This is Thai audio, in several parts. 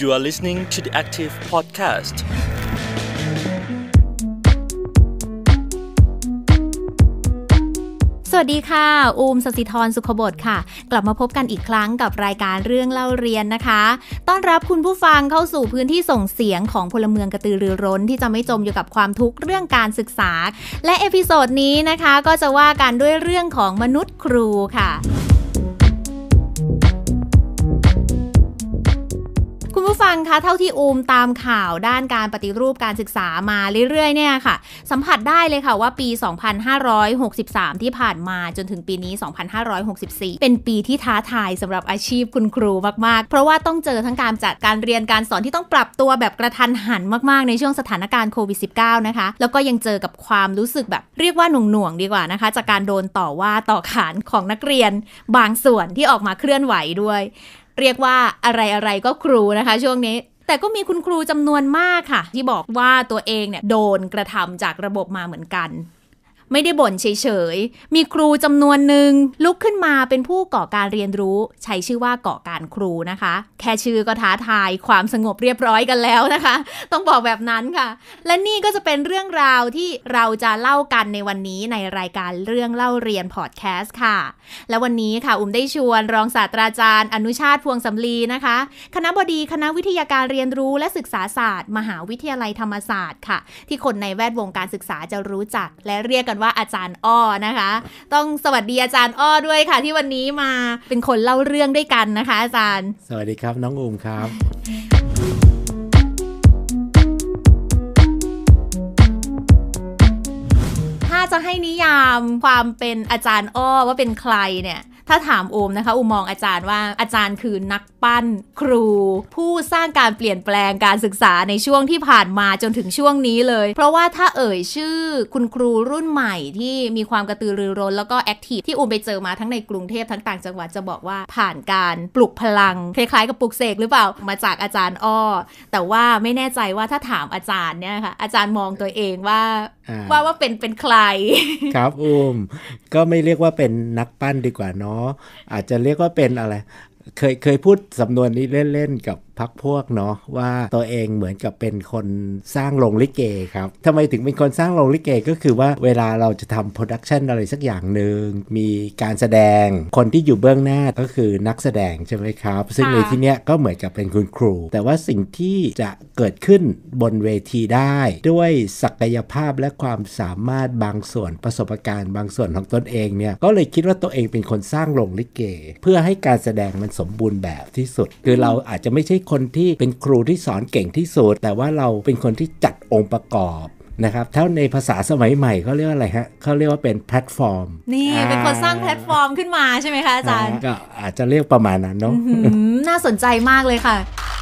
You are listening to the Active Podcast. สวัสดีค่ะอูมสศิธรสุขบดค่ะกลับมาพบกันอีกครั้งกับรายการเรื่องเล่าเรียนนะคะต้อนรับคุณผู้ฟังเข้าสู่พื้นที่ส่งเสียงของพลเมืองกระตือรือร้นที่จะไม่จมอยู่กับความทุกข์เรื่องการศึกษาและเอพิโซดนี้นะคะก็จะว่ากันด้วยเรื่องของมนุษย์ครูค่ะคุณผู้ฟังคะเท่าที่อูมตามข่าวด้านการปฏิรูปการศึกษามาเรื่อยๆเนี่ยค่ะสัมผัสได้เลยค่ะว่าปี 2563 ที่ผ่านมาจนถึงปีนี้ 2564 เป็นปีที่ท้าทายสำหรับอาชีพคุณครูมากๆเพราะว่าต้องเจอทั้งการจัดการเรียนการสอนที่ต้องปรับตัวแบบกระทันหันมากๆในช่วงสถานการณ์โควิด -19 นะคะแล้วก็ยังเจอกับความรู้สึกแบบเรียกว่าหน่วงๆดีกว่านะคะจากการโดนต่อว่าต่อขานของนักเรียนบางส่วนที่ออกมาเคลื่อนไหวด้วยเรียกว่าอะไรๆก็ครูนะคะช่วงนี้แต่ก็มีคุณครูจำนวนมากค่ะที่บอกว่าตัวเองเนี่ยโดนกระทำจากระบบมาเหมือนกันไม่ได้บ่นเฉยๆมีครูจำนวนหนึ่งลุกขึ้นมาเป็นผู้ก่อการเรียนรู้ใช้ชื่อว่าก่อการครูนะคะแค่ชื่อก็ท้าทายความสงบเรียบร้อยกันแล้วนะคะต้องบอกแบบนั้นค่ะและนี่ก็จะเป็นเรื่องราวที่เราจะเล่ากันในวันนี้ในรายการเรื่องเล่าเรียนพอดแคสต์ค่ะและวันนี้ค่ะอุ้มได้ชวนรองศาสตราจารย์อนุชาติพวงสำลีนะคะคณบดีคณะวิทยาการเรียนรู้และศึกษาศาสตร์มหาวิทยาลัยธรรมศาสตร์ค่ะที่คนในแวดวงการศึกษาจะรู้จักและเรียกกันว่าอาจารย์อ้อนะคะต้องสวัสดีอาจารย์อ้อด้วยค่ะที่วันนี้มาเป็นคนเล่าเรื่องด้วยกันนะคะอาจารย์สวัสดีครับน้องอูมครับถ้าจะให้นิยามความเป็นอาจารย์อ้อว่าเป็นใครเนี่ยถ้าถามอูมนะคะอูมมองอาจารย์ว่าอาจารย์คือนักปั้นครูผู้สร้างการเปลี่ยนแปลงการศึกษาในช่วงที่ผ่านมาจนถึงช่วงนี้เลยเพราะว่าถ้าเอ่ยชื่อคุณครูรุ่นใหม่ที่มีความกระตือรือร้นแล้วก็แอคทีฟที่อูมไปเจอมาทั้งในกรุงเทพทั้งต่างจังหวัดจะบอกว่าผ่านการปลุกพลังคล้ายๆกับปลุกเสกหรือเปล่ามาจากอาจารย์อ้อแต่ว่าไม่แน่ใจว่าถ้าถามอาจารย์เนี่ยค่ะอาจารย์มองตัวเองว่าเป็นใครครับอูมก็ไม่เรียกว่าเป็นนักปั้นดีกว่าเนาะอาจจะเรียกว่าเป็นอะไรเคยพูดสำนวนนี้เล่นๆกับพักพวกเนาะว่าตัวเองเหมือนกับเป็นคนสร้างโรงลิเกครับทำไมถึงเป็นคนสร้างโรงลิเกก็คือว่าเวลาเราจะทำโปรดักชันอะไรสักอย่างหนึ่งมีการแสดงคนที่อยู่เบื้องหน้าก็คือนักแสดงใช่ไหมครับซึ่งในที่เนี้ยก็เหมือนกับเป็นคุณครูแต่ว่าสิ่งที่จะเกิดขึ้นบนเวทีได้ด้วยศักยภาพและความสามารถบางส่วนประสบการณ์บางส่วนของตนเองเนี่ยก็เลยคิดว่าตัวเองเป็นคนสร้างโรงลิเกเพื่อให้การแสดงมันสมบูรณ์แบบที่สุดคือเราอาจจะไม่ใช่คนที่เป็นครูที่สอนเก่งที่สุดแต่ว่าเราเป็นคนที่จัดองค์ประกอบนะครับถ้าในภาษาสมัยใหม่เขาเรียกว่าอะไรฮะเขาเรียกว่าเป็นแพลตฟอร์มนี่เป็นคนสร้างแพลตฟอร์มขึ้นมาใช่ไหมคะอาจารย์ก็อาจจะเรียกประมาณนั้นเนาะน่าสนใจมากเลยค่ะ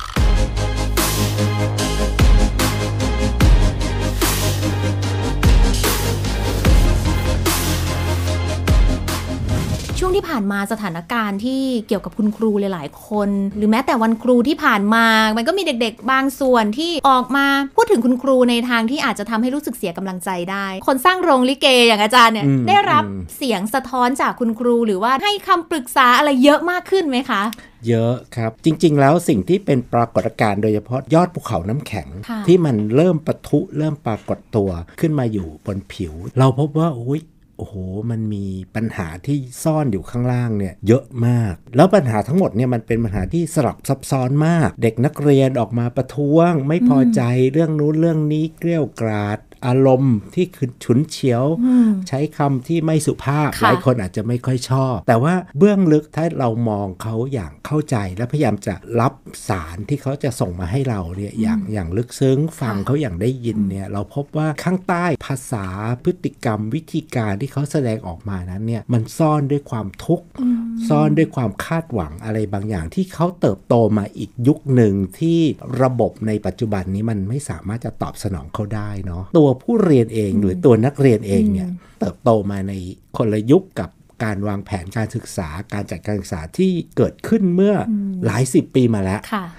ช่วงที่ผ่านมาสถานการณ์ที่เกี่ยวกับคุณครูหลายๆคนหรือแม้แต่วันครูที่ผ่านมามันก็มีเด็กๆบางส่วนที่ออกมาพูดถึงคุณครูในทางที่อาจจะทำให้รู้สึกเสียกำลังใจได้คนสร้างโรงลิเกอย่างอาจารย์เนี่ยได้รับเสียงสะท้อนจากคุณครูหรือว่าให้คำปรึกษาอะไรเยอะมากขึ้นไหมคะเยอะครับจริงๆแล้วสิ่งที่เป็นปรากฏการณ์โดยเฉพาะยอดภูเขาน้ำแข็งที่มันเริ่มปะทุเริ่มปรากฏตัวขึ้นมาอยู่บนผิวเราพบว่าโอ้โหมันมีปัญหาที่ซ่อนอยู่ข้างล่างเนี่ยเยอะมากแล้วปัญหาทั้งหมดเนี่ยมันเป็นปัญหาที่สลับซับซ้อนมากเด็กนักเรียนออกมาประท้วงไม่พอใจเรื่องนู้นเรื่องนี้เกรี้ยวกราดอารมณ์ที่ฉุนเฉียวใช้คำที่ไม่สุภาพหลายคนอาจจะไม่ค่อยชอบแต่ว่าเบื้องลึกถ้าเรามองเขาอย่างเข้าใจและพยายามจะรับสารที่เขาจะส่งมาให้เราเนี่ยอย่างลึกซึ้งฟังเขาอย่างได้ยินเนี่ยเราพบว่าข้างใต้ภาษาพฤติกรรมวิธีการที่เขาแสดงออกมานั้นเนี่ยมันซ่อนด้วยความทุกข์ซ่อนด้วยความคาดหวังอะไรบางอย่างที่เขาเติบโตมาอีกยุคหนึ่งที่ระบบในปัจจุบันนี้มันไม่สามารถจะตอบสนองเขาได้เนาะตัวผู้เรียนเองหรือตัวนักเรียนเองเนี่ยเติบโตมาในคนละยุคกับการวางแผนการศึกษาการจัดการศึกษาที่เกิดขึ้นเมื่อหลายสิบปีมาแล้ว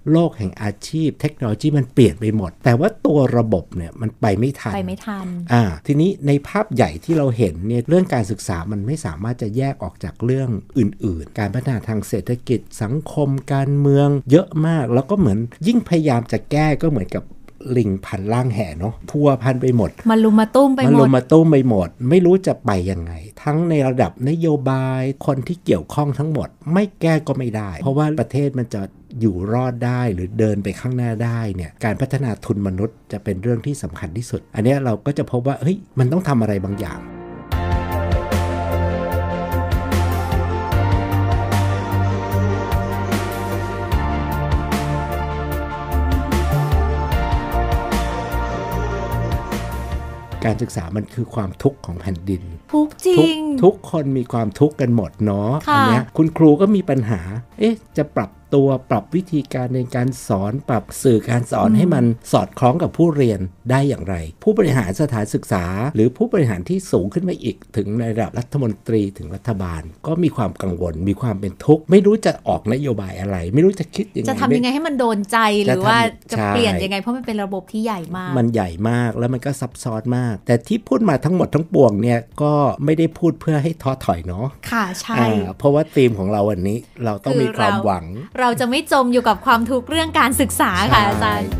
โลกแห่งอาชีพเทคโนโลยีมันเปลี่ยนไปหมดแต่ว่าตัวระบบเนี่ยมันไปไม่ทันทีนี้ในภาพใหญ่ที่เราเห็นเนี่ยเรื่องการศึกษามันไม่สามารถจะแยกออกจากเรื่องอื่นๆการพัฒนาทางเศรษฐกิจสังคมการเมืองเยอะมากแล้วก็เหมือนยิ่งพยายามจะแก้ก็เหมือนกับลิงพันล่างแห่เนาะพัวพันไปหมดมันลุมมาตุ้มไปหมดไม่รู้จะไปยังไงทั้งในระดับนโยบายคนที่เกี่ยวข้องทั้งหมดไม่แก้ก็ไม่ได้เพราะว่าประเทศมันจะอยู่รอดได้หรือเดินไปข้างหน้าได้เนี่ยการพัฒนาทุนมนุษย์จะเป็นเรื่องที่สำคัญที่สุดอันนี้เราก็จะพบว่าเฮ้ยมันต้องทำอะไรบางอย่างการศึกษามันคือความทุกข์ของแผ่นดินทุกจริงทุกคนมีความทุกข์กันหมดเนาะอันนี้คุณครูก็มีปัญหาจะปรับตัวปรับวิธีการในการสอนปรับสื่อการสอนให้มันสอดคล้องกับผู้เรียนได้อย่างไรผู้บริหารสถานศึกษาหรือผู้บริหารที่สูงขึ้นมาอีกถึงในระดับรัฐมนตรีถึงรัฐบาลก็มีความกังวลมีความเป็นทุกข์ไม่รู้จะออกนโยบายอะไรไม่รู้จะคิดยังไงจะทำยังไงให้มันโดนใจหรือว่าจะเปลี่ยนยังไงเพราะมันเป็นระบบที่ใหญ่มากมันใหญ่มากแล้วมันก็ซับซ้อนมากแต่ที่พูดมาทั้งหมดทั้งปวงเนี่ยก็ไม่ได้พูดเพื่อให้ท้อถอยเนาะค่ะใช่เพราะว่าธีมของเราวันนี้เราต้องมีความหวังเราจะไม่จมอยู่กับความทุกข์เรื่องการศึกษาค่ะอาจารย์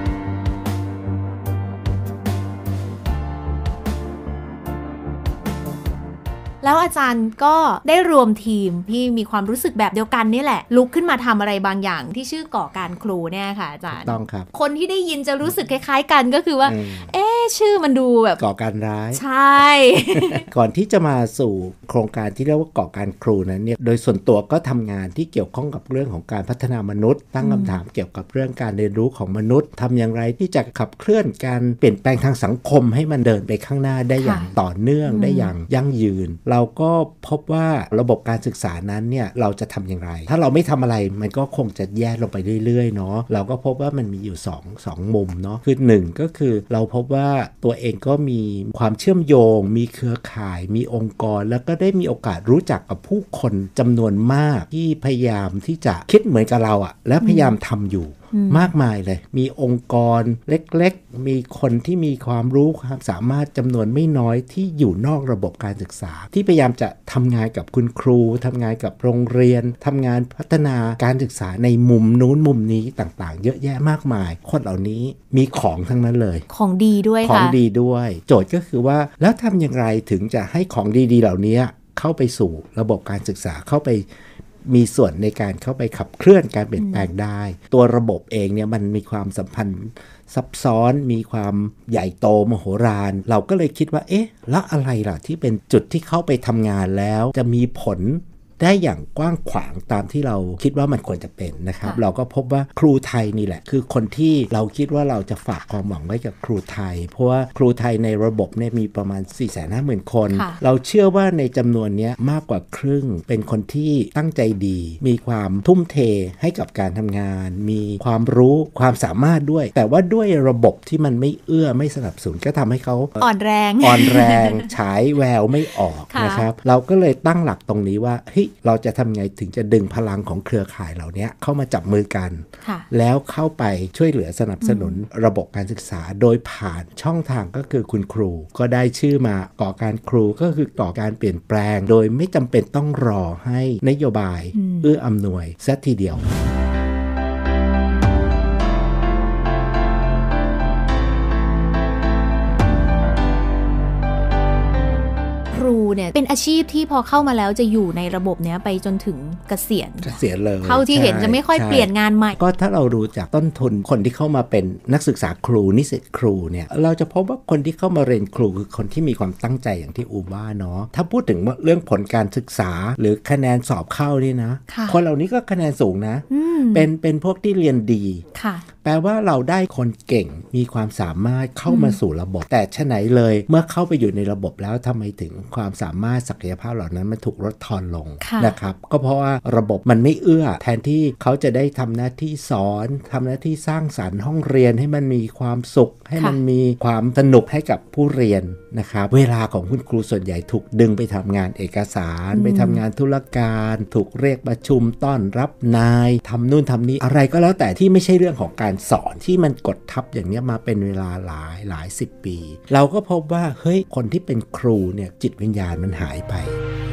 แล้วอาจารย์ก็ได้รวมทีมที่มีความรู้สึกแบบเดียวกันนี่แหละลุกขึ้นมาทำอะไรบางอย่างที่ชื่อก่อการครูเนี่ยค่ะอาจารย์ต้องครับคนที่ได้ยินจะรู้สึกคล้ายๆกันก็คือว่าชื่อมันดูแบบก่อการร้ายใช่ก่อนที่จะมาสู่โครงการที่เรียกว่าก่อการครูนั้นเนี่ยโดยส่วนตัวก็ทำงานที่เกี่ยวข้องกับเรื่องของการพัฒนามนุษย์ตั้งคำถามเกี่ยวกับเรื่องการเรียนรู้ของมนุษย์ทำอย่างไรที่จะขับเคลื่อนการเปลี่ยนแปลงทางสังคมให้มันเดินไปข้างหน้าได้อย่างต่อเนื่องได้อย่างยั่งยืนเราก็พบว่าระบบการศึกษานั้นเนี่ยเราจะทำอย่างไรถ้าเราไม่ทำอะไรมันก็คงจะแย่ลงไปเรื่อยๆเนาะเราก็พบว่ามันมีอยู่2มุมเนาะคือ1ก็คือเราพบว่าตัวเองก็มีความเชื่อมโยงมีเครือข่ายมีองค์กรแล้วก็ได้มีโอกาสรู้จักกับผู้คนจำนวนมากที่พยายามที่จะคิดเหมือนกับเราอะและพยายามทำอยู่มากมายเลยมีองค์กรเล็กๆมีคนที่มีความรู้ความสามารถจำนวนไม่น้อยที่อยู่นอกระบบการศึกษาที่พยายามจะทำงานกับคุณครูทำงานกับโรงเรียนทำงานพัฒนาการศึกษาในมุมนู้นมุมนี้ต่างๆเยอะแยะมากมายคนเหล่านี้มีของทั้งนั้นเลยของดีด้วยค่ะของดีด้วยโจทย์ก็คือว่าแล้วทำอย่างไรถึงจะให้ของดีๆเหล่านี้เข้าไปสู่ระบบการศึกษาเข้าไปมีส่วนในการเข้าไปขับเคลื่อนการเปลี่ยนแปลงได้ตัวระบบเองเนี่ยมันมีความสัมพันธ์ซับซ้อนมีความใหญ่โตมโหฬารเราก็เลยคิดว่าแล้วอะไรล่ะที่เป็นจุดที่เข้าไปทำงานแล้วจะมีผลได้อย่างกว้างขวางตามที่เราคิดว่ามันควรจะเป็นนะครับเราก็พบว่าครูไทยนี่แหละคือคนที่เราคิดว่าเราจะฝากความหวังไว้กับครูไทยเพราะว่าครูไทยในระบบเนี่ยมีประมาณ 450,000 คนเราเชื่อว่าในจำนวนนี้มากกว่าครึ่งเป็นคนที่ตั้งใจดีมีความทุ่มเทให้กับการทำงานมีความรู้ความสามารถด้วยแต่ว่าด้วยระบบที่มันไม่เอื้อไม่สนับสนุนก็ทำให้เขาอ่อนแรงฉายแววไม่ออกนะครับเราก็เลยตั้งหลักตรงนี้ว่าเราจะทำไงถึงจะดึงพลังของเครือข่ายเหล่านี้เข้ามาจับมือกันแล้วเข้าไปช่วยเหลือสนับสนุนระบบการศึกษาโดยผ่านช่องทางก็คือคุณครูก็ได้ชื่อมาก่อการครูก็คือก่อการเปลี่ยนแปลงโดยไม่จำเป็นต้องรอให้นโยบายเอื้ออำนวยซะทีเดียวครูเนี่ยเป็นอาชีพที่พอเข้ามาแล้วจะอยู่ในระบบเนี้ยไปจนถึงเกษียณเลยเท่าที่เห็นจะไม่ค่อยเปลี่ยนงานใหม่ก็ถ้าเราดูจากต้นทุนคนที่เข้ามาเป็นนักศึกษาครูนิสิตครูเนี่ยเราจะพบว่าคนที่เข้ามาเรียนครูคือคนที่มีความตั้งใจอย่างที่อูว่าเนาะถ้าพูดถึงเรื่องผลการศึกษาหรือคะแนนสอบเข้านี่นะคนเหล่านี้ก็คะแนนสูงนะเป็นพวกที่เรียนดีแปลว่าเราได้คนเก่งมีความสามารถเข้ามาสู่ระบบแต่ฉะไหนเลยเมื่อเข้าไปอยู่ในระบบแล้วทำไมถึงความสามารถศักยภาพเหล่านั้นมันถูกลดทอนลงนะครับก็เพราะว่าระบบมันไม่เอื้อแทนที่เขาจะได้ทำหน้าที่สอนทำหน้าที่สร้างสรรค์ห้องเรียนให้มันมีความสุขให้มันมีความสนุกให้กับผู้เรียนนะครับเวลาของคุณครูส่วนใหญ่ถูกดึงไปทำงานเอกสารไปทำงานธุรการถูกเรียกประชุมต้อนรับนายทำนู่นทำนี่อะไรก็แล้วแต่ที่ไม่ใช่เรื่องของการสอนที่มันกดทับอย่างนี้มาเป็นเวลาหลายสิบปีเราก็พบว่าเฮ้ยคนที่เป็นครูเนี่ยจิตวิญญาณมันหายไป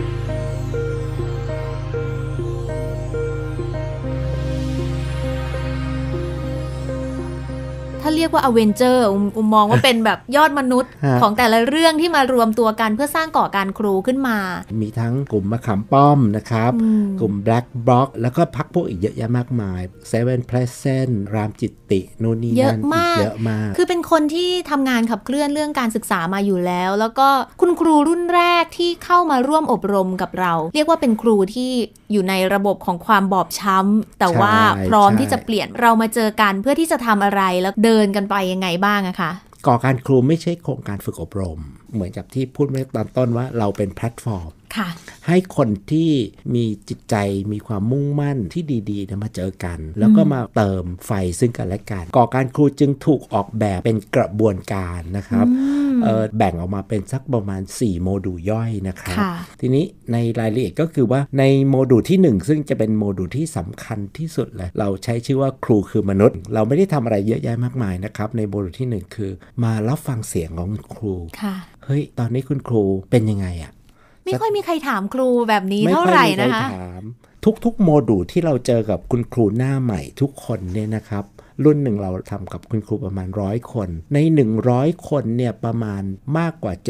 ถ้าเรียกว่าอเวนเจอร์มองว่าเป็นแบบยอดมนุษย์ของแต่ละเรื่องที่มารวมตัวกันเพื่อสร้างก่อการครูขึ้นมามีทั้งกลุ่มมะขามป้อมนะครับกลุ่ม Black Bloc แล้วก็พรรคพวกอีกเยอะแยะมากมาย Seven Pleasant รามจิตติโน่นนี่นั่นเยอะมากคือเป็นคนที่ทำงานขับเคลื่อนเรื่องการศึกษามาอยู่แล้วแล้วก็คุณครูรุ่นแรกที่เข้ามาร่วมอบรมกับเราเรียกว่าเป็นครูที่อยู่ในระบบของความบอบช้ำแต่ว่าพร้อมที่จะเปลี่ยนเรามาเจอกันเพื่อที่จะทำอะไรแล้วเดินกันไปยังไงบ้างอะคะก่อการครูไม่ใช่โครงการฝึกอบรมเหมือนกับที่พูดเมื่อตอนต้นว่าเราเป็นแพลตฟอร์มให้คนที่มีจิตใจมีความมุ่งมั่นที่ดีๆมาเจอกันแล้วก็มาเติมไฟซึ่งกันและกันก่อการครูจึงถูกออกแบบเป็นกระบวนการนะครับแบ่งออกมาเป็นสักประมาณ4โมดูลย่อยนะครับทีนี้ในรายละเอียดก็คือว่าในโมดูลที่1ซึ่งจะเป็นโมดูลที่สำคัญที่สุดเลยเราใช้ชื่อว่าครูคือมนุษย์เราไม่ได้ทำอะไรเยอะแยะมากมายนะครับในโมดูลที่1คือมารับฟังเสียงของครูเฮ้ยตอนนี้คุณครูเป็นยังไงอะไม่ค่อยมีใครถามครูแบบนี้เท่าไหร่นะคะทุกโมดูลที่เราเจอกับคุณครูหน้าใหม่ทุกคนเนี่ยนะครับรุ่นหนึ่งเราทำกับคุณครูประมาณ100คนใน100คนเนี่ยประมาณมากกว่า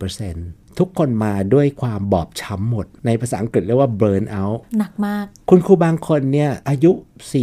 70%ทุกคนมาด้วยความบอบช้ำหมดในภาษาอังกฤษเรียกว่า burn out หนักมากคุณครูบางคนเนี่ยอายุ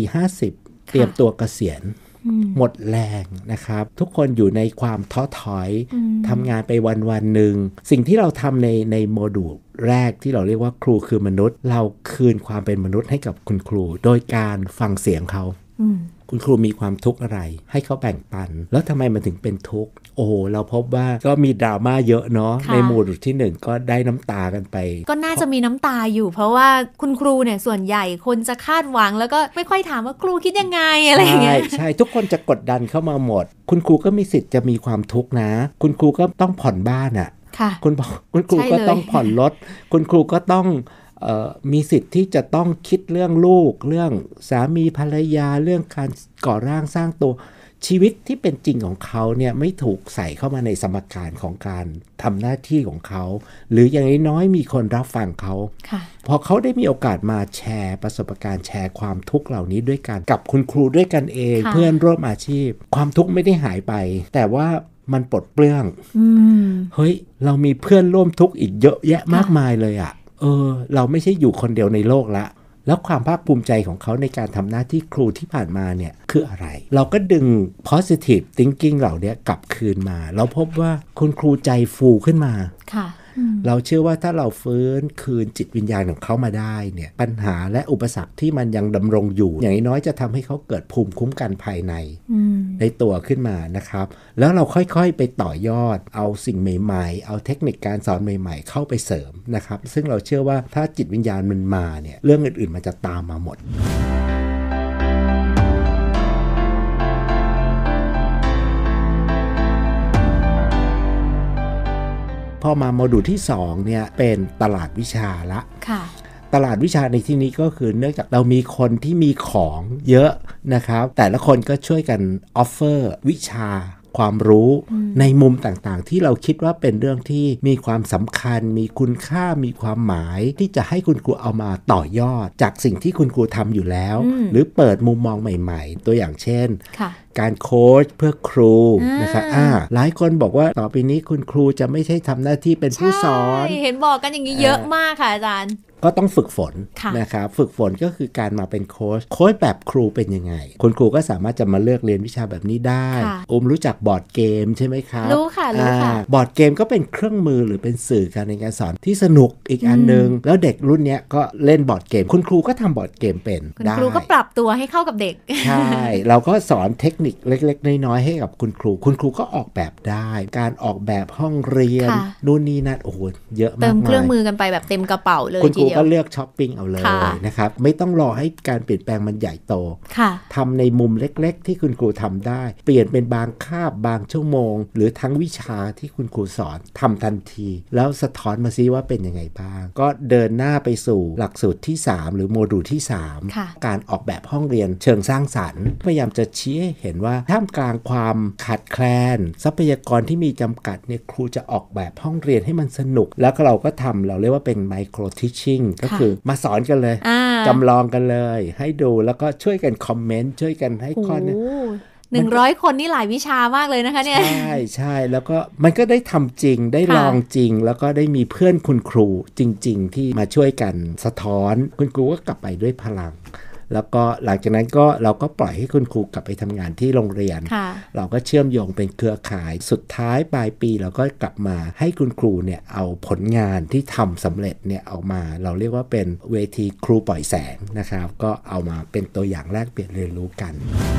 4-50 เตรียมตัวเกษียณหมดแรงนะครับทุกคนอยู่ในความท้อถอยทำงานไปวันหนึ่งสิ่งที่เราทำในโมดูลแรกที่เราเรียกว่าครูคือมนุษย์เราคืนความเป็นมนุษย์ให้กับคุณครูโดยการฟังเสียงเขาคุณครูมีความทุกข์อะไรให้เขาแบ่งปันแล้วทำไมมันถึงเป็นทุกข์โอ้เราพบว่าก็มีดราม่าเยอะเนาะในโมดูลที่1ก็ได้น้ำตากันไปก็น่าจะมีน้ำตาอยู่เพราะว่าคุณครูเนี่ยส่วนใหญ่คนจะคาดหวังแล้วก็ไม่ค่อยถามว่าครูคิดยังไงอะไรอย่างเงี้ยใช่ทุกคนจะกดดันเข้ามาหมดคุณครูก็มีสิทธิ์จะมีความทุกข์นะคุณครูก็ต้องผ่อนบ้านอ่ะคุณครูก็ต้องผ่อนรถคุณครูก็ต้องมีสิทธิ์ที่จะต้องคิดเรื่องลูกเรื่องสามีภรรยาเรื่องการก่อร่างสร้างตัวชีวิตที่เป็นจริงของเขาเนี่ยไม่ถูกใส่เข้ามาในสมการของการทำหน้าที่ของเขาหรืออย่างน้อยมีคนรับฟังเขาพอเขาได้มีโอกาสมาแชร์ประสบการณ์แชร์ความทุกข์เหล่านี้ด้วยกันกับคุณครูด้วยกันเองเพื่อนร่วมอาชีพความทุกข์ไม่ได้หายไปแต่ว่ามันปลดเปลื้องเฮ้ยเรามีเพื่อนร่วมทุกข์อีกเยอะแยะมากมายเลยอ่ะเราไม่ใช่อยู่คนเดียวในโลกละแล้วความภาคภูมิใจของเขาในการทำหน้าที่ครูที่ผ่านมาเนี่ยคืออะไรเราก็ดึง positive thinking เหล่านี้กลับคืนมาเราพบว่าคุณครูใจฟูขึ้นมาเราเชื่อว่าถ้าเราฟื้นคืนจิตวิญญาณของเขามาได้เนี่ยปัญหาและอุปสรรคที่มันยังดำรงอยู่อย่างน้อยจะทำให้เขาเกิดภูมิคุ้มกันภายในตัวขึ้นมานะครับแล้วเราค่อยๆไปต่อยอดเอาสิ่งใหม่ๆเอาเทคนิคการสอนใหม่ๆเข้าไปเสริมนะครับซึ่งเราเชื่อว่าถ้าจิตวิญญาณมันมาเนี่ยเรื่องอื่นๆมันจะตามมาหมดพอมาโมดูลที่2เนี่ยเป็นตลาดวิชาละตลาดวิชาในที่นี้ก็คือเนื่องจากเรามีคนที่มีของเยอะนะครับแต่ละคนก็ช่วยกันออฟเฟอร์วิชาความรู้ในมุมต่างๆที่เราคิดว่าเป็นเรื่องที่มีความสำคัญมีคุณค่ามีความหมายที่จะให้คุณครูเอามาต่อยอดจากสิ่งที่คุณครูทำอยู่แล้วหรือเปิดมุมมองใหม่ๆตัวอย่างเช่นการโค้ชเพื่อครูนะครับหลายคนบอกว่าต่อไปนี้คุณครูจะไม่ใช่ทำหน้าที่เป็นผู้สอนเห็นบอกกันอย่างนี้เยอะมากค่ะอาจารย์ก็ต้องฝึกฝนนะครับฝึกฝนก็คือการมาเป็นโค้ชแบบครูเป็นยังไงคุณครูก็สามารถจะมาเลือกเรียนวิชาแบบนี้ได้รู้จักบอร์ดเกมใช่ไหมครับรู้ค่ะบอร์ดเกมก็เป็นเครื่องมือหรือเป็นสื่อการในการสอนที่สนุกอีกอันนึงแล้วเด็กรุ่นนี้ก็เล่นบอร์ดเกมคุณครูก็ทำบอร์ดเกมเป็นคุณครูก็ปรับตัวให้เข้ากับเด็กใช่เราก็สอนเทคนิคเล็กๆน้อยๆให้กับคุณครูก็ออกแบบได้การออกแบบห้องเรียนนู่นนี่นั่นโอ้โหเยอะมากเติมเครื่องมือกันไปแบบเต็มกระเป๋าเลยคุณครูก็เลือกช้อปปิ้งเอาเลยนะครับไม่ต้องรอให้การเปลี่ยนแปลงมันใหญ่โตทำในมุมเล็กๆที่คุณครูทำได้เปลี่ยนเป็นบางคาบบางชั่วโมงหรือทั้งวิชาที่คุณครูสอนทำทันทีแล้วสะท้อนมาซิว่าเป็นยังไงบ้างก็เดินหน้าไปสู่หลักสูตรที่3หรือโมดูลที่3การออกแบบห้องเรียนเชิงสร้างสรรค์พยายามจะชี้ให้เห็นว่าท่ามกลางความขาดแคลนทรัพยากรที่มีจำกัดเนี่ยครูจะออกแบบห้องเรียนให้มันสนุกแล้วเราก็ทำเราเรียกว่าเป็นไมโครทิชชิ่งก็คือมาสอนกันเลยจำลองกันเลยให้ดูแล้วก็ช่วยกันคอมเมนต์ช่วยกันให้ข้อนี้ 100 คนนี่หลายวิชามากเลยนะคะเนี่ยใช่แล้วก็มันก็ได้ทำจริงได้ลองจริงแล้วก็ได้มีเพื่อนคุณครูจริงๆที่มาช่วยกันสะท้อนคุณครูก็กลับไปด้วยพลังแล้วก็หลังจากนั้นก็เราก็ปล่อยให้คุณครูกลับไปทำงานที่โรงเรียนเราก็เชื่อมโยงเป็นเครือข่ายสุดท้ายปลายปีเราก็กลับมาให้คุณครูเนี่ยเอาผลงานที่ทำสำเร็จเนี่ยเอามาเราเรียกว่าเป็นเวทีครูปล่อยแสงนะครับก็เอามาเป็นตัวอย่างแลกเปลี่ยนเรียนรู้กัน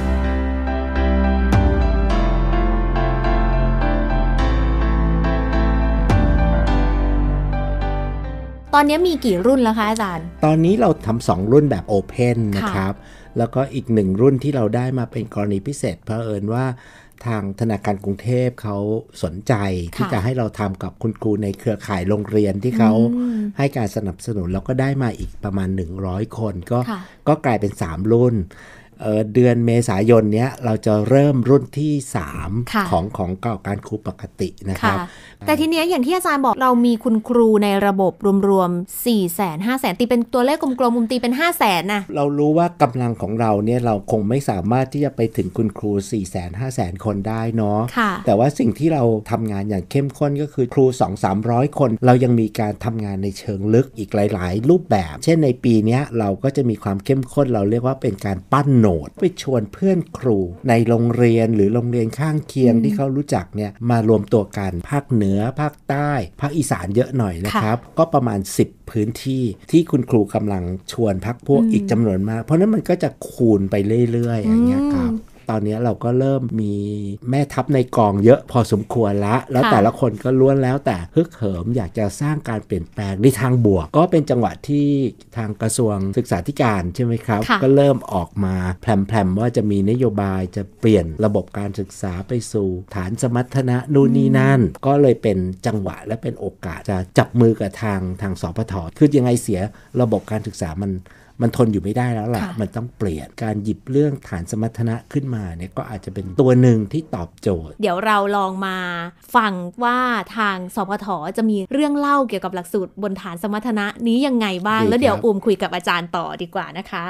ตอนนี้มีกี่รุ่นแล้วคะอาจารย์ตอนนี้เราทำ2รุ่นแบบโอเพนนะครับแล้วก็อีก1รุ่นที่เราได้มาเป็นกรณีพิเศษเผอิญว่าทางธนาคารกรุงเทพเขาสนใจที่จะให้เราทำกับคุณครูในเครือข่ายโรงเรียนที่เขาให้การสนับสนุนแล้วก็ได้มาอีกประมาณ100 คนก็กลายเป็น3รุ่นเดือนเมษายนเนี้ยเราจะเริ่มรุ่นที่3ของการครูปกตินะครับแต่ทีเนี้ยอย่างที่อาจารย์บอกเรามีคุณครูในระบบรวมๆ 400,000-500,000 ตีเป็นตัวเลขกลมๆตีเป็น 500,000 นะเรารู้ว่ากำลังของเราเนี่ยเราคงไม่สามารถที่จะไปถึงคุณครู 400,000-500,000 คนได้เนาะแต่ว่าสิ่งที่เราทำงานอย่างเข้มข้นก็คือครู 200-300 คนเรายังมีการทำงานในเชิงลึกอีกหลายๆรูปแบบเช่นในปีนี้เราก็จะมีความเข้มข้นเราเรียกว่าเป็นการปั้นโหนดไปชวนเพื่อนครูในโรงเรียนหรือโรงเรียนข้างเคียงที่เขารู้จักเนี่ยมารวมตัวกันภาคเหนือภาคใต้ภาคอีสานเยอะหน่อยนะครับก็ประมาณ10พื้นที่ที่คุณครูกำลังชวนพรรคพวกอีกจำนวนมากเพราะนั้นมันก็จะคูณไปเรื่อยๆอย่างเงี้ยครับตอนนี้เราก็เริ่มมีแม่ทัพในกองเยอะพอสมควรแล้วแต่ละคนก็ล้วนแล้วแต่ฮึกเหิมอยากจะสร้างการเปลี่ยนแปลงในทางบวกก็เป็นจังหวะที่ทางกระทรวงศึกษาธิการใช่ไหมครับก็เริ่มออกมาแพรมๆว่าจะมีนโยบายจะเปลี่ยนระบบการศึกษาไปสู่ฐานสมรรถนะนู่นนี่นั่นก็เลยเป็นจังหวะและเป็นโอกาสจะจับมือกับทางสปท.คือยังไงเสียระบบการศึกษามันทนอยู่ไม่ได้แล้วล่ะมันต้องเปลี่ยนการหยิบเรื่องฐานสมรรถนะขึ้นมาเนี่ยก็อาจจะเป็นตัวหนึ่งที่ตอบโจทย์เดี๋ยวเราลองมาฟังว่าทางสปท.จะมีเรื่องเล่าเกี่ยวกับหลักสูตรบนฐานสมรรถนะนี้ยังไงบ้างแล้วเดี๋ยวคุยกับอาจารย์ต่อดีกว่านะคะ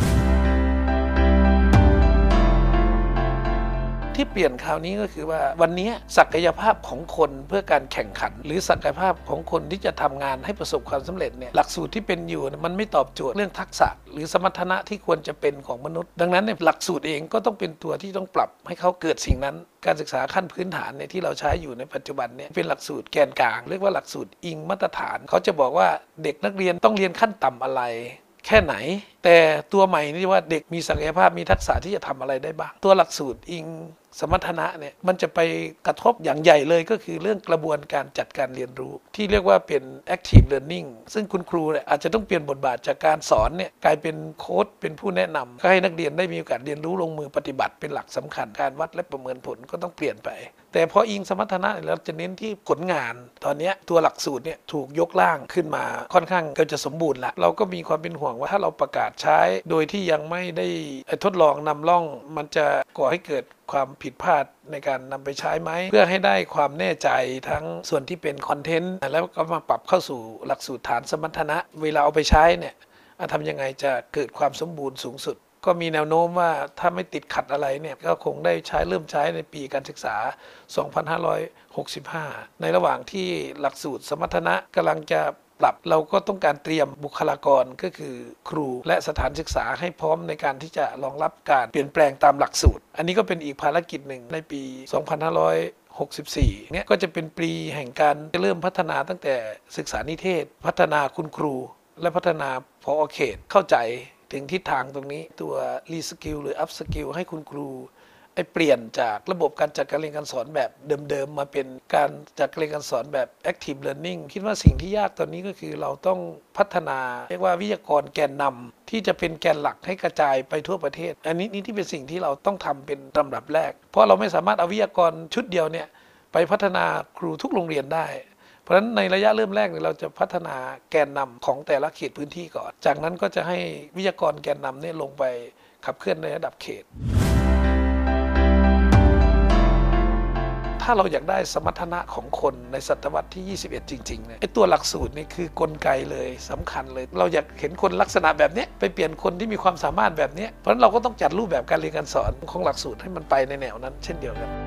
ที่เปลี่ยนคราวนี้ก็คือว่าวันนี้ศักยภาพของคนเพื่อการแข่งขันหรือศักยภาพของคนที่จะทำงานให้ประสบความสำเร็จเนี่ยหลักสูตรที่เป็นอยู่มันไม่ตอบโจทย์เรื่องทักษะหรือสมรรถนะที่ควรจะเป็นของมนุษย์ดังนั้นเนี่ยหลักสูตรเองก็ต้องเป็นตัวที่ต้องปรับให้เขาเกิดสิ่งนั้นการศึกษาขั้นพื้นฐานเนี่ยที่เราใช้อยู่ในปัจจุบันเนี่ยเป็นหลักสูตรแกนกลางเรียกว่าหลักสูตรอิงมาตรฐานเขาจะบอกว่าเด็กนักเรียนต้องเรียนขั้นต่ำอะไรแค่ไหนแต่ตัวใหม่นี่ว่าเด็กมีศักยภาพมีทักษะที่จะทำอะไรได้บ้างตัวหลักสูตรอิงสมรรถนะเนี่ยมันจะไปกระทบอย่างใหญ่เลยก็คือเรื่องกระบวนการจัดการเรียนรู้ที่เรียกว่าเป็น active learning ซึ่งคุณครูเนี่ยอาจจะต้องเปลี่ยนบทบาทจากการสอนเนี่ยกลายเป็นโค้ชเป็นผู้แนะนำก็ให้นักเรียนได้มีโอกาสเรียนรู้ลงมือปฏิบัติเป็นหลักสำคัญการวัดและประเมินผลก็ต้องเปลี่ยนไปแต่พออิงสมรรถนะเราจะเน้นที่ผลงานตอนนี้ตัวหลักสูตรเนี่ยถูกยกร่างขึ้นมาค่อนข้างก็จะสมบูรณ์ละเราก็มีความเป็นห่วงว่าถ้าเราประกาศใช้โดยที่ยังไม่ได้ทดลองนำร่องมันจะก่อให้เกิดความผิดพลาดในการนำไปใช้ไหมเพื่อให้ได้ความแน่ใจทั้งส่วนที่เป็นคอนเทนต์แล้วก็มาปรับเข้าสู่หลักสูตรฐานสมรรถนะเวลาเอาไปใช้เนี่ยทำยังไงจะเกิดความสมบูรณ์สูงสุดก็มีแนวโน้มว่าถ้าไม่ติดขัดอะไรเนี่ยก็คงได้เริ่มใช้ในปีการศึกษา 2565 ในระหว่างที่หลักสูตรสมรรถนะกำลังจะปรับเราก็ต้องการเตรียมบุคลากรก็คือครูและสถานศึกษาให้พร้อมในการที่จะรองรับการเปลี่ยนแปลงตามหลักสูตรอันนี้ก็เป็นอีกภารกิจหนึ่งในปี2564เนี่ยก็จะเป็นปีแห่งการเริ่มพัฒนาตั้งแต่ศึกษานิเทศพัฒนาคุณครูและพัฒนาผอ.เขตเข้าใจถึงทิศทางตรงนี้ตัวรีสกิลหรืออัพสกิลให้คุณครูเปลี่ยนจากระบบการจัดการเรียนการสอนแบบเดิมๆมาเป็นการจัดการเรียนการสอนแบบ active learning คิดว่าสิ่งที่ยากตอนนี้ก็คือเราต้องพัฒนาเรียกว่าวิทยากรแกนนำที่จะเป็นแกนหลักให้กระจายไปทั่วประเทศอันนี้ที่เป็นสิ่งที่เราต้องทำเป็นลำดับแรกเพราะเราไม่สามารถเอาวิทยากรชุดเดียวเนี่ยไปพัฒนาครูทุกโรงเรียนได้เพราะฉะนั้นในระยะเริ่มแรกเราจะพัฒนาแกนนำของแต่ละเขตพื้นที่ก่อนจากนั้นก็จะให้วิทยากรแกนนำเนี่ยลงไปขับเคลื่อนในระดับเขตถ้าเราอยากได้สมรรถนะของคนในศตวรรษที่21จริงๆเนี่ยตัวหลักสูตรนี่คือกลไกเลยสำคัญเลยเราอยากเห็นคนลักษณะแบบนี้ไปเปลี่ยนคนที่มีความสามารถแบบนี้เพราะฉะนั้นเราก็ต้องจัดรูปแบบการเรียนการสอนของหลักสูตรให้มันไปในแนวนั้นเช่นเดียวกัน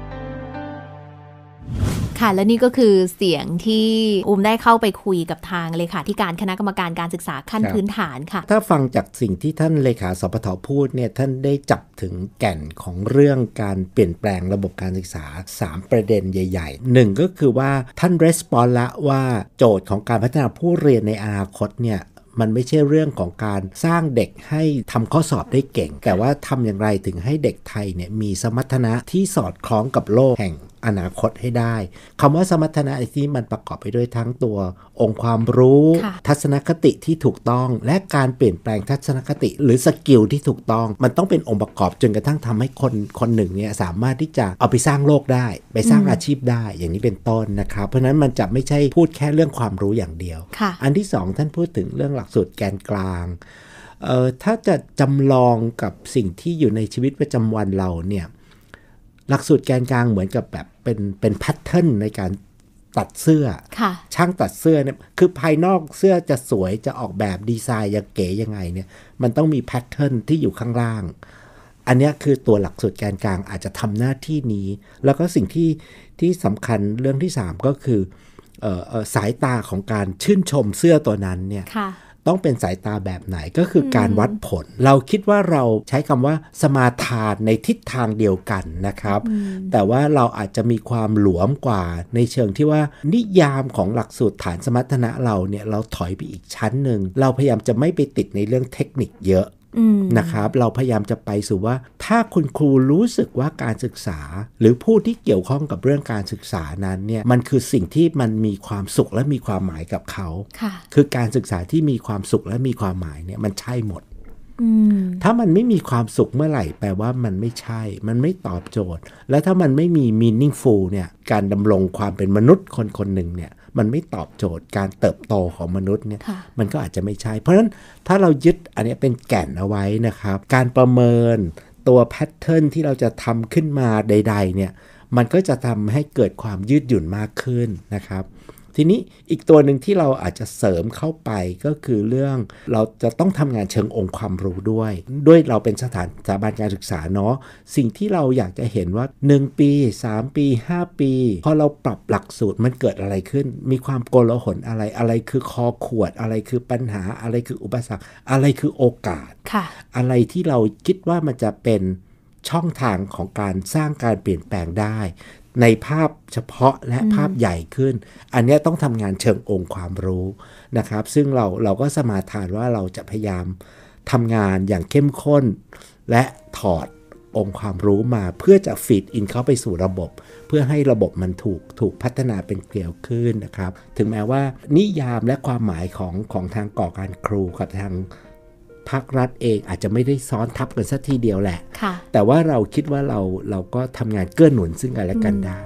ค่ะและนี่ก็คือเสียงที่ได้เข้าไปคุยกับทางเลขาธิการคณะกรรมการการศึกษาขั้นพื้นฐานค่ะถ้าฟังจากสิ่งที่ท่านเลขาสปท.พูดเนี่ยท่านได้จับถึงแก่นของเรื่องการเปลี่ยนแปลงระบบการศึกษา3ประเด็นใหญ่ๆ1ก็คือว่าท่านรีสปอนส์ละว่าโจทย์ของการพัฒนาผู้เรียนในอนาคตเนี่ยมันไม่ใช่เรื่องของการสร้างเด็กให้ทำข้อสอบได้เก่งแต่ว่าทำอย่างไรถึงให้เด็กไทยเนี่ยมีสมรรถนะที่สอดคล้องกับโลกแห่งอนาคตให้ได้คำว่าสมรรถนะที่มันประกอบไปด้วยทั้งตัวองค์ความรู้ทัศนคติที่ถูกต้องและการเปลี่ยนแปลงทัศนคติหรือสกิลที่ถูกต้องมันต้องเป็นองค์ประกอบจนกระทั่งทำให้คนหนึ่งเนี่ยสามารถที่จะเอาไปสร้างโลกได้ไปสร้างอาชีพได้อย่างนี้เป็นต้นนะครับเพราะนั้นมันจะไม่ใช่พูดแค่เรื่องความรู้อย่างเดียวอันที่2ท่านพูดถึงเรื่องหลักสูตรแกนกลางถ้าจะจำลองกับสิ่งที่อยู่ในชีวิตประจำวันเราเนี่ยหลักสูตรแกนกลางเหมือนกับแบบเป็นแพทเทิร์นในการตัดเสื้อช่างตัดเสื้อเนี่ยคือภายนอกเสื้อจะสวยจะออกแบบดีไซน์ยังเก๋ยังไงเนี่ยมันต้องมีแพทเทิร์นที่อยู่ข้างล่างอันนี้คือตัวหลักสูตรแกนกลางอาจจะทำหน้าที่นี้แล้วก็สิ่งที่สำคัญเรื่องที่3ก็คือสายตาของการชื่นชมเสื้อตัวนั้นเนี่ยต้องเป็นสายตาแบบไหนก็คือการวัดผลเราคิดว่าเราใช้คำว่าสมาทานในทิศทางเดียวกันนะครับแต่ว่าเราอาจจะมีความหลวมกว่าในเชิงที่ว่านิยามของหลักสูตรฐานสมรรถนะเราเนี่ยเราถอยไปอีกชั้นหนึ่งเราพยายามจะไม่ไปติดในเรื่องเทคนิคเยอะนะครับเราพยายามจะไปสู่ว่าถ้าคุณครูรู้สึกว่าการศึกษาหรือผู้ที่เกี่ยวข้องกับเรื่องการศึกษานั้นเนี่ยมันคือสิ่งที่มันมีความสุขและมีความหมายกับเขาคือการศึกษาที่มีความสุขและมีความหมายเนี่ยมันใช่หมดถ้ามันไม่มีความสุขเมื่อไหร่แปลว่ามันไม่ใช่มันไม่ตอบโจทย์และถ้ามันไม่มี meaningful เนี่ยการดำรงความเป็นมนุษย์คนหนึ่งเนี่ยมันไม่ตอบโจทย์การเติบโตของมนุษย์เนี่ยมันก็อาจจะไม่ใช่เพราะฉะนั้นถ้าเรายึดอันนี้เป็นแก่นเอาไว้นะครับการประเมินตัวแพทเทิร์นที่เราจะทำขึ้นมาใดๆเนี่ยมันก็จะทำให้เกิดความยืดหยุ่นมากขึ้นนะครับทีนี้อีกตัวหนึ่งที่เราอาจจะเสริมเข้าไปก็คือเรื่องเราจะต้องทำงานเชิงองค์ความรู้ด้วยเราเป็นสถาบันการศึกษาเนาะสิ่งที่เราอยากจะเห็นว่า1ปี3ปี5ปีพอเราปรับหลักสูตรมันเกิดอะไรขึ้นมีความโกลาหลอะไรคือคอขวดอะไรคือปัญหาอะไรคืออุปสรรคอะไรคือโอกาสอะไรที่เราคิดว่ามันจะเป็นช่องทางของการสร้างการเปลี่ยนแปลงได้ในภาพเฉพาะและภาพใหญ่ขึ้นอันนี้ต้องทำงานเชิงองค์ความรู้นะครับซึ่งเราก็สมาทานว่าเราจะพยายามทำงานอย่างเข้มข้นและถอดองค์ความรู้มาเพื่อจะฟีดอินเข้าไปสู่ระบบเพื่อให้ระบบมันถูกพัฒนาเป็นเกลียวขึ้นนะครับถึงแม้ว่านิยามและความหมายของทางก่อการครูกับทางภาครัฐเองอาจจะไม่ได้ซ้อนทับกันสักทีเดียวแหละแต่ว่าเราคิดว่าเราก็ทำงานเกื้อหนุนซึ่งกันและกันได้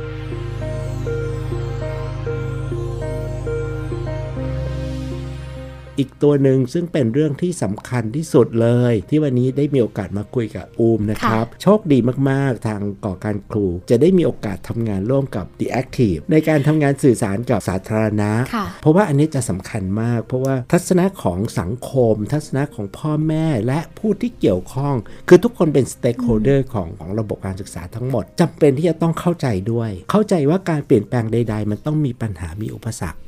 อีกตัวหนึ่งซึ่งเป็นเรื่องที่สำคัญที่สุดเลยที่วันนี้ได้มีโอกาสมาคุยกับอูมนะครับโชคดีมากๆทางก่อการครูจะได้มีโอกาสทำงานร่วมกับ The Active ในการทำงานสื่อสารกับสาธารณะเพราะว่าอันนี้จะสำคัญมากเพราะว่าทัศนะของสังคมทัศนะของพ่อแม่และผู้ที่เกี่ยวข้องคือทุกคนเป็น stakeholder ของระบบการศึกษาทั้งหมดจำเป็นที่จะต้องเข้าใจด้วยเข้าใจว่าการเปลี่ยนแปลงใดๆมันต้องมีปัญหามีอุปสรรค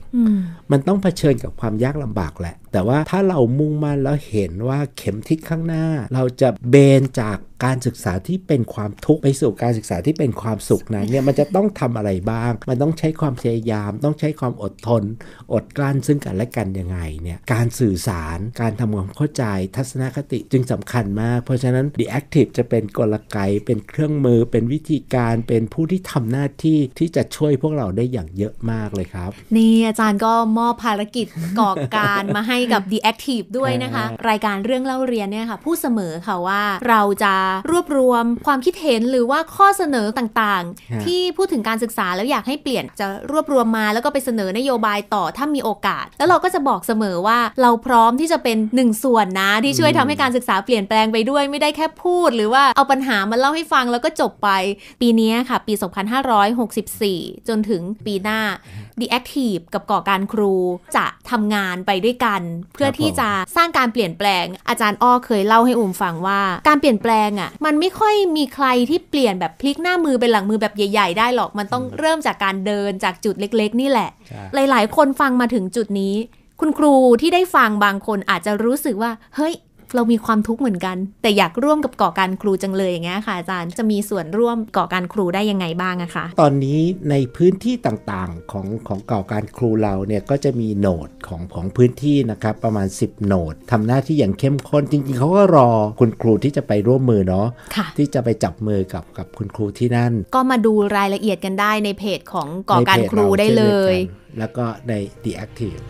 มันต้องเผชิญกับความยากลำบากแหละแต่ว่าถ้าเรามุ่งมั่นแล้วเห็นว่าเข็มทิศข้างหน้าเราจะเบนจากการศึกษาที่เป็นความทุกข์ไปสู่การศึกษาที่เป็นความสุขนั้นเนี่ยมันจะต้องทำอะไรบ้างมันต้องใช้ความพยายามต้องใช้ความอดทนอดกลั้นซึ่งกันและกันยังไงเนี่ยการสื่อสารการทำความเข้าใจทัศนคติจึงสำคัญมากเพราะฉะนั้น The Active จะเป็นกลไกเป็นเครื่องมือเป็นวิธีการเป็นผู้ที่ทำหน้าที่ที่จะช่วยพวกเราได้อย่างเยอะมากเลยครับนี่อาจารย์ก็มอบภารกิจก่อการมาให้กับ The Active ด้วยนะคะรายการเรื่องเล่าเรียนเนี่ยค่ะพูดเสมอค่ะว่าเราจะรวบรวมความคิดเห็นหรือว่าข้อเสนอต่างๆที่พูดถึงการศึกษาแล้วอยากให้เปลี่ยนจะรวบรวมมาแล้วก็ไปเสนอนโยบายต่อถ้ามีโอกาสแล้วเราก็จะบอกเสมอว่าเราพร้อมที่จะเป็นหนึ่งส่วนนะที่ช่วยทำให้การศึกษาเปลี่ยนแปลงไปด้วยไม่ได้แค่พูดหรือว่าเอาปัญหามาเล่าให้ฟังแล้วก็จบไปปีนี้ค่ะปี 2564 จนถึงปีหน้า The Active กับก่อการครูจะทำงานไปด้วยกันเพื่อที่จะสร้างการเปลี่ยนแปลงอาจารย์อ้อเคยเล่าให้อุ้มฟังว่าการเปลี่ยนแปลงมันไม่ค่อยมีใครที่เปลี่ยนแบบพลิกหน้ามือเป็นหลังมือแบบใหญ่ๆได้หรอกมันต้องเริ่มจากการเดินจากจุดเล็กๆนี่แหละหลายๆคนฟังมาถึงจุดนี้คุณครูที่ได้ฟังบางคนอาจจะรู้สึกว่าเฮ้ยเรามีความทุกข์เหมือนกันแต่อยากร่วมกับก่อการครูจังเลยอย่างเงี้ยค่ะอาจารย์จะมีส่วนร่วมก่อการครูได้ยังไงบ้างอะคะตอนนี้ในพื้นที่ต่างๆของก่อการครูเราเนี่ยก็จะมีโหนดของพื้นที่นะครับประมาณ10โหนดทำหน้าที่อย่างเข้มข้นจริงๆเขาก็รอคุณครูที่จะไปร่วมมือเนาะที่จะไปจับมือกับคุณครูที่นั่นก็มาดูรายละเอียดกันได้ในเพจของก่อการครูได้เลยแล้วก็ใน The Active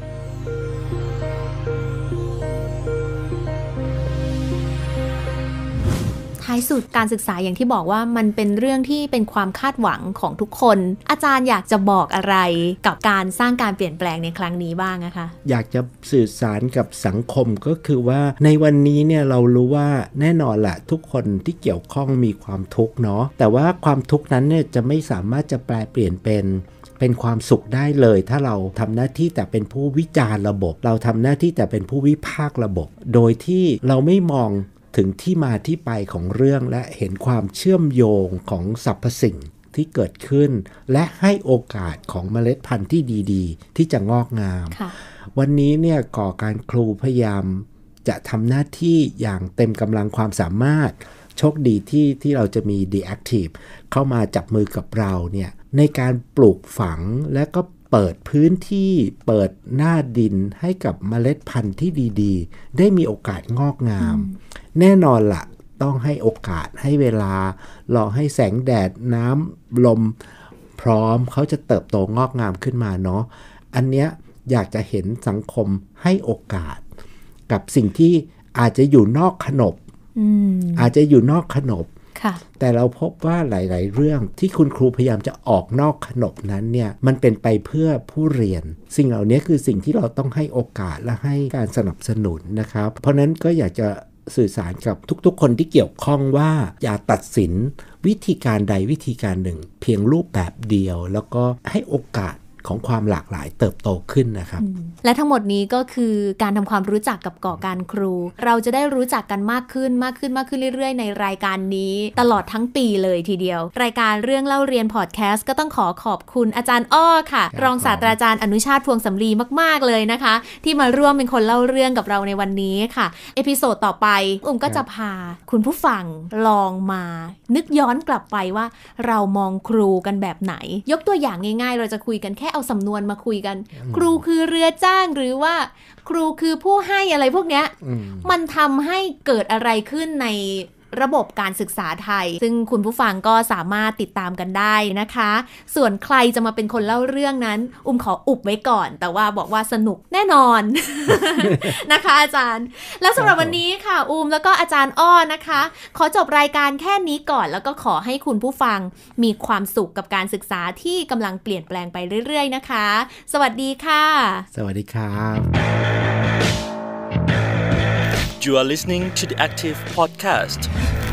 ท้ายสุดการศึกษาอย่างที่บอกว่ามันเป็นเรื่องที่เป็นความคาดหวังของทุกคนอาจารย์อยากจะบอกอะไรกับการสร้างการเปลี่ยนแปลงในครั้งนี้บ้างนะคะอยากจะสื่อสารกับสังคมก็คือว่าในวันนี้เนี่ยเรารู้ว่าแน่นอนแหละทุกคนที่เกี่ยวข้องมีความทุกข์เนาะแต่ว่าความทุกข์นั้นเนี่ยจะไม่สามารถจะแปลเปลี่ยนเป็นความสุขได้เลยถ้าเราทำหน้าที่แต่เป็นผู้วิจารณ์ระบบเราทำหน้าที่แต่เป็นผู้วิพากษ์ระบบโดยที่เราไม่มองถึงที่มาที่ไปของเรื่องและเห็นความเชื่อมโยงของสรรพสิ่งที่เกิดขึ้นและให้โอกาสของเมล็ดพันธุ์ที่ดีๆที่จะงอกงามวันนี้เนี่ยก่อการครูพยายามจะทำหน้าที่อย่างเต็มกำลังความสามารถโชคดีที่เราจะมี The Active เข้ามาจับมือกับเราเนี่ยในการปลูกฝังและก็เปิดพื้นที่เปิดหน้าดินให้กับเมล็ดพันธุ์ที่ดีๆได้มีโอกาสงอกงามแน่นอนล่ะต้องให้โอกาสให้เวลารอให้แสงแดดน้ำลมพร้อมเขาจะเติบโตงอกงามขึ้นมาเนาะอันเนี้ยอยากจะเห็นสังคมให้โอกาสกับสิ่งที่อาจจะอยู่นอกขนบอาจจะอยู่นอกขนบแต่เราพบว่าหลายๆเรื่องที่คุณครูพยายามจะออกนอกขนบนั้นเนี่ยมันเป็นไปเพื่อผู้เรียนสิ่งเหล่านี้คือสิ่งที่เราต้องให้โอกาสและให้การสนับสนุนนะครับเพราะนั้นก็อยากจะสื่อสารกับทุกๆคนที่เกี่ยวข้องว่าอย่าตัดสินวิธีการใดวิธีการหนึ่งเพียงรูปแบบเดียวแล้วก็ให้โอกาสของความหลากหลายเติบโตขึ้นนะครับและทั้งหมดนี้ก็คือการทำความรู้จักกับก่อการครูเราจะได้รู้จักกันมากขึ้นเรื่อยๆในรายการนี้ตลอดทั้งปีเลยทีเดียวรายการเรื่องเล่าเรียนพอดแคสต์ก็ต้องขอบคุณอาจารย์อ้อค่ะรองศาสตราจารย์อนุชาติพวงสำลีมากๆเลยนะคะที่มาร่วมเป็นคนเล่าเรื่องกับเราในวันนี้ค่ะเอพิโซดต่อไปก็จะพาคุณผู้ฟังลองมานึกย้อนกลับไปว่าเรามองครูกันแบบไหนยกตัวอย่างง่ายๆเราจะคุยกันแค่เอาสำนวนมาคุยกันครูคือเรือจ้างหรือว่าครูคือผู้ให้อะไรพวกเนี้ยมันทำให้เกิดอะไรขึ้นในระบบการศึกษาไทยซึ่งคุณผู้ฟังก็สามารถติดตามกันได้นะคะส่วนใครจะมาเป็นคนเล่าเรื่องนั้นขออุบไว้ก่อนแต่ว่าบอกว่าสนุกแน่นอน นะคะอาจารย์แล้วสำหรับวันนี้ค่ะแล้วก็อาจารย์อ้อนะคะขอจบรายการแค่นี้ก่อนแล้วก็ขอให้คุณผู้ฟังมีความสุขกับการศึกษาที่กำลังเปลี่ยนแปลงไปเรื่อยๆนะคะสวัสดีค่ะสวัสดีครับ You are listening to the Active Podcast